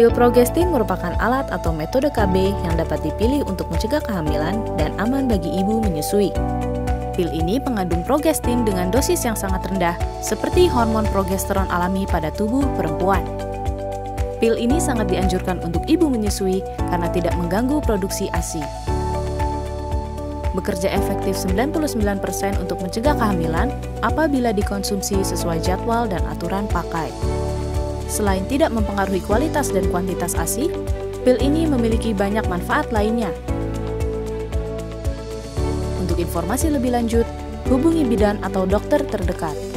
Pil progestin merupakan alat atau metode KB yang dapat dipilih untuk mencegah kehamilan dan aman bagi ibu menyusui. Pil ini mengandung progestin dengan dosis yang sangat rendah, seperti hormon progesteron alami pada tubuh perempuan. Pil ini sangat dianjurkan untuk ibu menyusui karena tidak mengganggu produksi ASI. Bekerja efektif 99% untuk mencegah kehamilan apabila dikonsumsi sesuai jadwal dan aturan pakai. Selain tidak mempengaruhi kualitas dan kuantitas ASI, pil ini memiliki banyak manfaat lainnya. Untuk informasi lebih lanjut, hubungi bidan atau dokter terdekat.